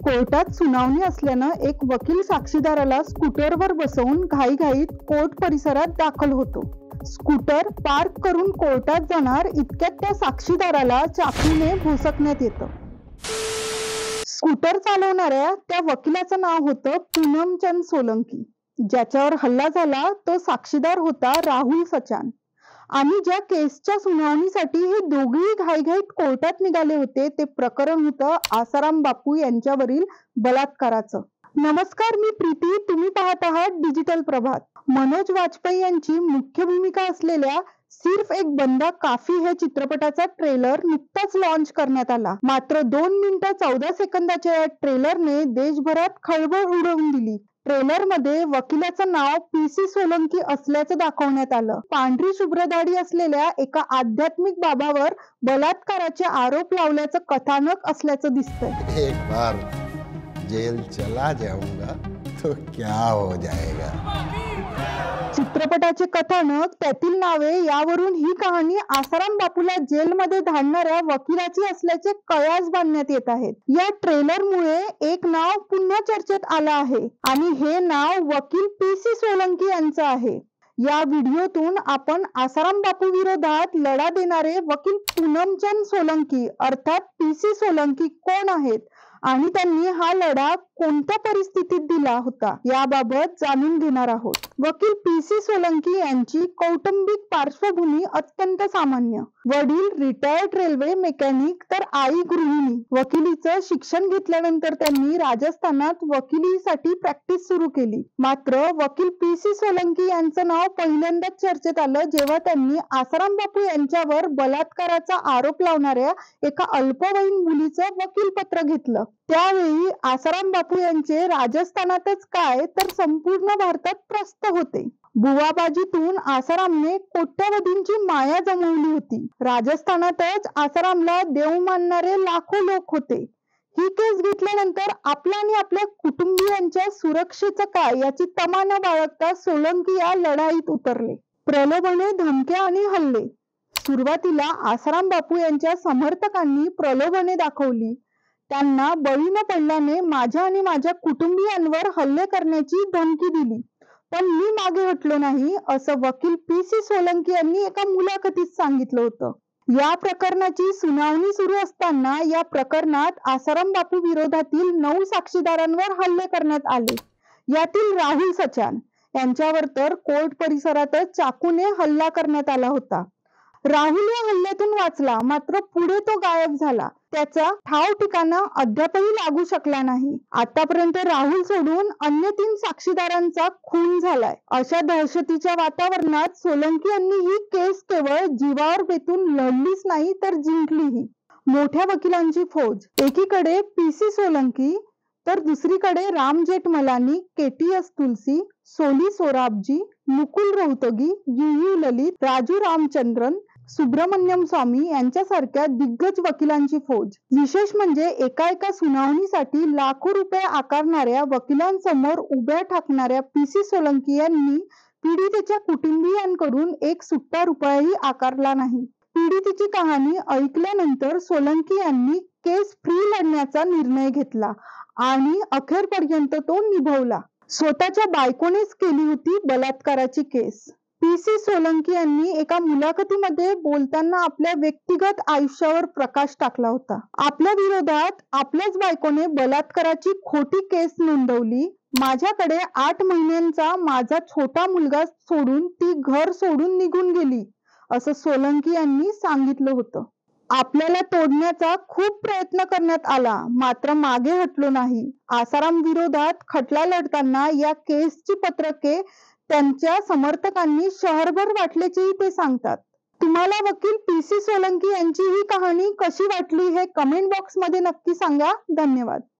कोर्टात सुनावणी असल्यानं एक वकील साक्षीदाराला स्कूटरवर बसवून घाईघाईत कोर्ट परिसरात दाखल होतो. स्कूटर पार्क करून कोर्टात जाणार इतक्यात त्या साक्षीदाराला चाकूने भोसकण्यात येतं. स्कूटर चालवणाऱ्या त्या वकिलाचं नाव होतं पूनमचंद सोलंकी. ज्याच्यावर हल्ला झाला तो साक्षीदार होता राहुल सचान. आणि ज्या केसच्या सुनावणीसाठी हे दोघेही घाईघाईत कोर्टात निघाले होते ते प्रकरण होतं आसाराम बापू यांच्यावरील बलात्काराचं. नमस्कार, मी प्रीती. तुम्ही पाहत आहात डिजिटल प्रभात. मनोज वाजपेयी यांची मुख्य भूमिका असलेल्या सिर्फ एक बंदा काफी हे चित्रपटाचा ट्रेलर नुकताच लॉन्च करण्यात आला. मात्र 2 मिनिटं 14 सेकंदाच्या या ट्रेलरने देशभरात खळबळ उडवून दिली. ट्रेलर मध्ये वकिलाचं नाव PC सोलंकी असल्याचं दाखवण्यात आलं. पांढरी शुभ्र दाढी असलेल्या एका आध्यात्मिक बाबावर बलात्काराचे आरोप लावल्याचं कथानक असल्याचं दिसतंय. एक बार जेल चला जाऊंगा तो क्या हो जाएगा. चित्रपटाचे कथानक, त्यातील नावे यावरून ही कहाणी आसाराम बापूला जेलमध्ये धाडणाऱ्या वकिलाची असल्याचे कयास बांधण्यात येत आहेत. या ट्रेलरमुळे एक नाव पुन्हा चर्चेत आलं आहे आणि हे नाव वकील PC सोलंकी यांचं आहे. या व्हिडिओतून आपण आसाराम बापू विरोधात लढा देणारे वकील पूनमचंद सोलंकी अर्थात PC सोलंकी कोण आहेत आणि त्यांनी हा लढा कोणत्या परिस्थितीत दिला होता याबाबत जाणून घेणार आहोत. वकील PC सोलंकी यांची कौटुंबिक पार्श्वभूमी अत्यंत सामान्य. वडील रिटायर्ड रेल्वे मेकॅनिक तर आई गृहिणी. वकिलीचं शिक्षण घेतल्यानंतर त्यांनी राजस्थानात वकिलीसाठी प्रॅक्टिस सुरू केली. मात्र वकील PC सोलंकी यांचं नाव पहिल्यांदाच चर्चेत आलं जेव्हा त्यांनी आसाराम बापू यांच्यावर बलात्काराचा आरोप लावणाऱ्या एका अल्पवयीन मुलीचं वकीलपत्र घेतलं. त्यावेळी आसाराम बापू यांचे राजस्थानातच काय तर संपूर्ण भारतात प्रस्थ होते. बुवाबाजीतून आसारामने कोट्यावधींची माया जमवली होती. राजस्थानातच आसारामला देव मानणारे लाखो लोक होते. ही केस घेतल्यानंतर आपल्या आणि आपल्या कुटुंबियांच्या सुरक्षेचं काय याची तमा न बाळगता सोलंकी या लढाईत उतरले. प्रलोभने, धमक्या आणि हल्ले. सुरुवातीला आसाराम बापू यांच्या समर्थकांनी प्रलोभने दाखवली. त्यांना बळी न पडल्याने माझ्या आणि माझ्या कुटुंबियांवर हल्ले करण्याची धमकी दिली. पण मी मागे हटलो नाही असं वकील PC सोलंकी यांनी एका मुलाखतीत सांगितलं होतं. या प्रकरणाची सुनावणी सुरू असताना या प्रकरणात आसाराम बापू विरोधातील 9 साक्षीदारांवर हल्ले करण्यात आले. यातील राहुल सचान यांच्यावर तर कोर्ट परिसरातच चाकूने हल्ला करण्यात आला होता. राहुल या हल्ल्यातून वाचला, मात्र पुढे तो गायब झाला. त्याचा ठाव ठिकाणा अद्यापही लागू शकला नाही. आतापर्यंत राहुल सोडून अन्य 3 साक्षीदारांचा खून झालाय. अशा दहशतीच्या वातावरणात सोलंकी यांनी ही केस केवळ जीवावर बेतून लढलीच नाही तर जिंकलीही. मोठ्या वकिलांची फौज. एकीकडे PC सोलंकी तर दुसरीकडे राम जेठमलानी, KTS तुलसी, सोली सोराबजी, मुकुल रोहतगी, UU ललित, राजू रामचंद्रन, सुब्रमण्यम स्वामी यांच्यासारख्या दिग्गज वकिलांची फौज. विशेष म्हणजे एका सुनावणीसाठी लाखो रुपये आकारणाऱ्या वकिलांसमोर उभ्या ठाकणाऱ्या PC सोलंकी यांनी पीडितेच्या कुटुंबियांकडून एक सुट्टा रुपयाही आकारला नाही. पीडितेची कहाणी ऐकल्यानंतर सोलंकी यांनी केस फ्री लढण्याचा निर्णय घेतला आणि अखेरपर्यंत तो निभवला. स्वतःच्या बायकोनेच केली होती बलात्काराची केस. PC सोलंकी यांनी एका मुलाखतीमध्ये बोलताना आपल्या व्यक्तिगत आयुष्यावर प्रकाश टाकला होता. आपल्या विरोधात आपल्याच बायकोने बलात्काराची खोटी केस नोंदवली. माझ्याकडे 8 महिन्यांचा माझा छोटा मुलगा सोडून ती घर सोडून निघून गेली असं सोलंकी यांनी सांगितलं होतं. आपल्याला तोडण्याचा खूप प्रयत्न करण्यात आला, मात्र मागे हटलो नाही. आसाराम विरोधात खटला लढताना या केसची पत्रके त्यांच्या समर्थकांनी शहरभर वाटल्याचेही ते सांगतात. तुम्हाला वकील PC सोलंकी यांची ही कहाणी कशी वाटली हे कमेंट बॉक्स मध्ये नक्की सांगा. धन्यवाद.